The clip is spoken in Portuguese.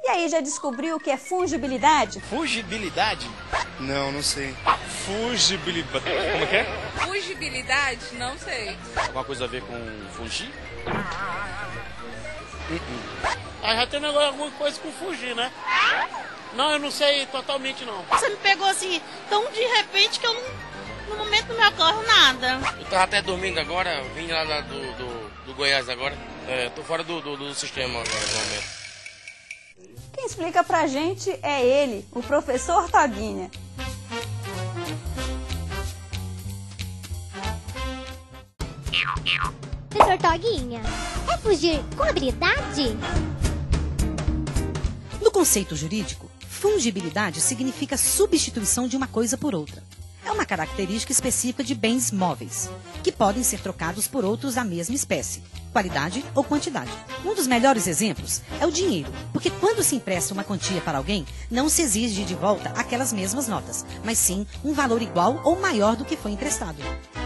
aí, já descobriu o que é fungibilidade? Fungibilidade? Não, não sei. Fungibilidade. Como é que é? Fungibilidade? Não sei. Alguma coisa a ver com fugir? Já tem negócio, alguma coisa com fugir, né? Não, eu não sei totalmente não. Você me pegou assim, tão de repente que eu não, no momento não me ocorre nada. Eu tava até dormindo agora, vim lá do Goiás agora. Tô fora do sistema agora no momento. Quem explica pra gente é ele, o professor Toguinha. Professor Toguinha, é fugir com habilidade? No conceito jurídico, fungibilidade significa substituição de uma coisa por outra. É uma característica específica de bens móveis, que podem ser trocados por outros da mesma espécie, qualidade ou quantidade. Um dos melhores exemplos é o dinheiro, porque quando se empresta uma quantia para alguém, não se exige de volta aquelas mesmas notas, mas sim um valor igual ou maior do que foi emprestado.